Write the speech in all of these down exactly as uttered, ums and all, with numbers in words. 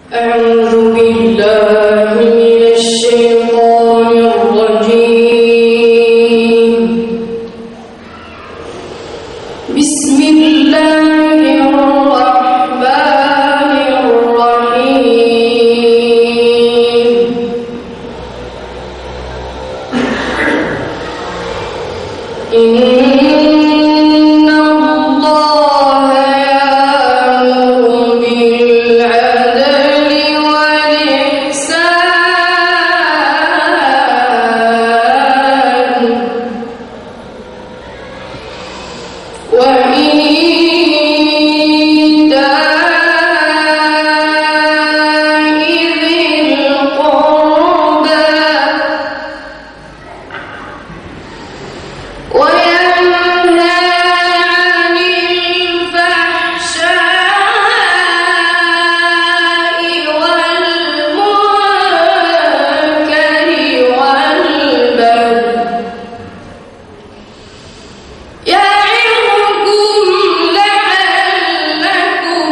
أعوذ بالله من الشيطان الرجيم. بسم الله الرحمن الرحيم. إن الله يأمر بالعدل والإحسان وإيتاء ذي القربى وينهى عن الفحشاء والمنكر والبغي يعظكم لعلكم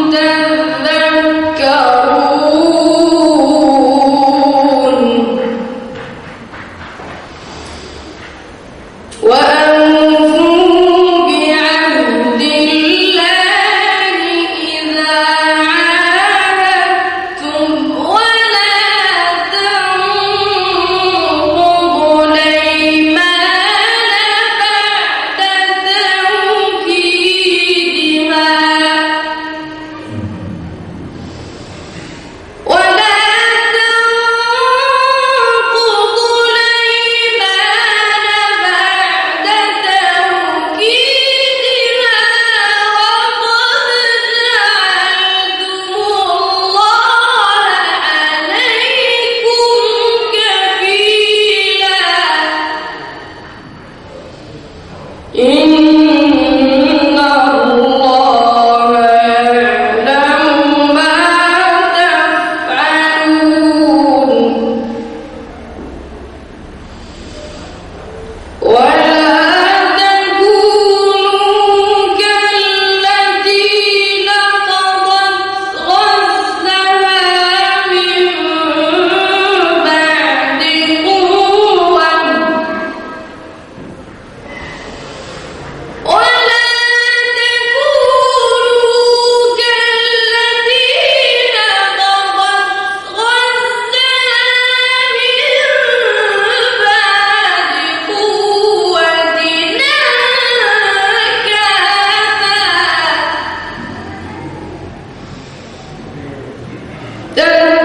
تذكرون. وأوفوا بعهد الله إذا عاهدتم ولا تنقضوا الأيمان بعد توكيدها ولا تنقضوا الأيمان بعد توكيدها وقد جعلتم الله عليكم كفيلا. إن الله يعلم ما تفعلون. ولا تكونوا كالتي نقضت غزلها من بعد قوة ولا تكونوا كالتي نقضت غزلها من بعد قوة أنكاثا